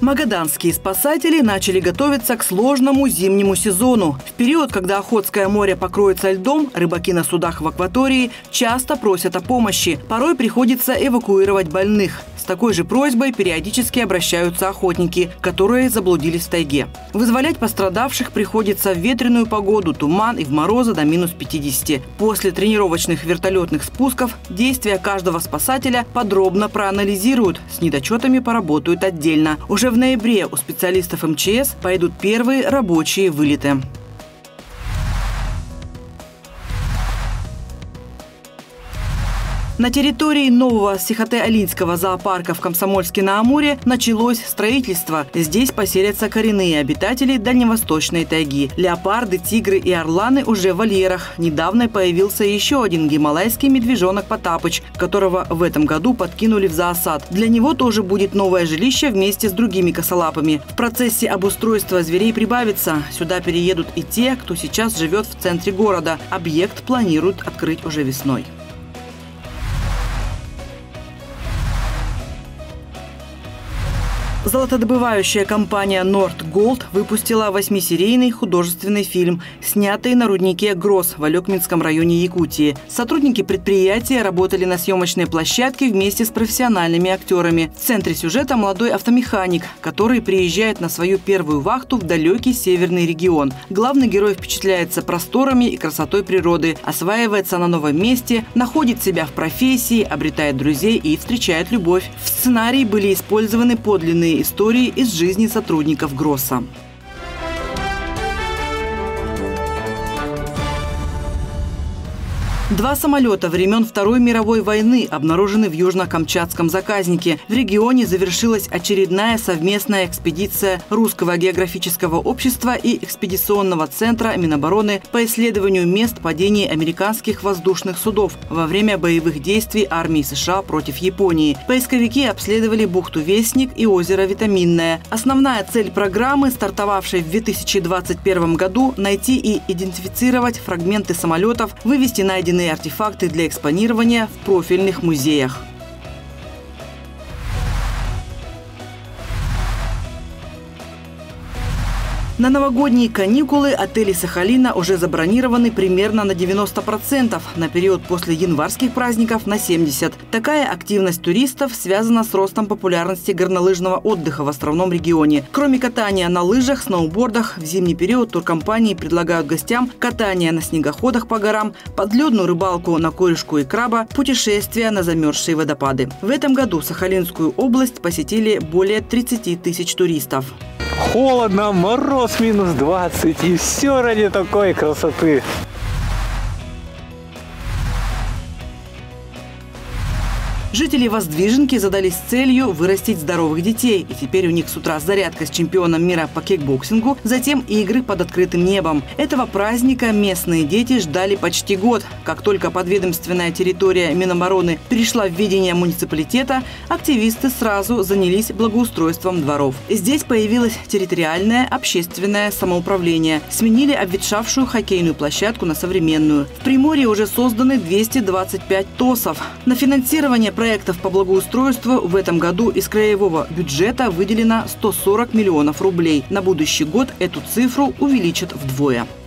Магаданские спасатели начали готовиться к сложному зимнему сезону. В период, когда Охотское море покроется льдом, рыбаки на судах в акватории часто просят о помощи. Порой приходится эвакуировать больных. С такой же просьбой периодически обращаются охотники, которые заблудились в тайге. Вызволять пострадавших приходится в ветреную погоду, туман и в морозы до минус 50. После тренировочных вертолетных спусков действия каждого спасателя подробно проанализируют, с недочетами поработают отдельно. Уже в ноябре у специалистов МЧС пойдут первые рабочие вылеты. На территории нового Сихотэ-Алинского зоопарка в Комсомольске-на-Амуре началось строительство. Здесь поселятся коренные обитатели дальневосточной тайги. Леопарды, тигры и орланы уже в вольерах. Недавно появился еще один гималайский медвежонок Потапыч, которого в этом году подкинули в зоосад. Для него тоже будет новое жилище вместе с другими косолапыми. В процессе обустройства зверей прибавится. Сюда переедут и те, кто сейчас живет в центре города. Объект планируют открыть уже весной. Золотодобывающая компания «Норд-Голд» выпустила 8-серийный художественный фильм, снятый на руднике Гросс в Алекминском районе Якутии. Сотрудники предприятия работали на съемочной площадке вместе с профессиональными актерами. В центре сюжета молодой автомеханик, который приезжает на свою первую вахту в далекий северный регион. Главный герой впечатляется просторами и красотой природы, осваивается на новом месте, находит себя в профессии, обретает друзей и встречает любовь. В сценарии были использованы подлинные истории из жизни сотрудников Гросса. Два самолета времен Второй мировой войны обнаружены в Южно-Камчатском заказнике. В регионе завершилась очередная совместная экспедиция Русского географического общества и экспедиционного центра Минобороны по исследованию мест падений американских воздушных судов во время боевых действий армии США против Японии. Поисковики обследовали бухту Вестник и озеро Витаминное. Основная цель программы, стартовавшей в 2021 году, найти и идентифицировать фрагменты самолетов, вывести найденные артефакты для экспонирования в профильных музеях. На новогодние каникулы отели Сахалина уже забронированы примерно на 90%, на период после январских праздников на 70%. Такая активность туристов связана с ростом популярности горнолыжного отдыха в островном регионе. Кроме катания на лыжах, сноубордах, в зимний период туркомпании предлагают гостям катание на снегоходах по горам, подледную рыбалку на корешку и краба, путешествия на замерзшие водопады. В этом году Сахалинскую область посетили более 30 тысяч туристов. Холодно, мороз минус 20, и все ради такой красоты. Жители Воздвиженки задались целью вырастить здоровых детей. И теперь у них с утра зарядка с чемпионом мира по кикбоксингу, затем игры под открытым небом. Этого праздника местные дети ждали почти год. Как только подведомственная территория Минобороны перешла в ведение муниципалитета, активисты сразу занялись благоустройством дворов. Здесь появилось территориальное общественное самоуправление. Сменили обветшавшую хоккейную площадку на современную. В Приморье уже созданы 225 ТОСов. На финансирование проектов по благоустройству в этом году из краевого бюджета выделено 140 миллионов рублей. На будущий год эту цифру увеличат вдвое.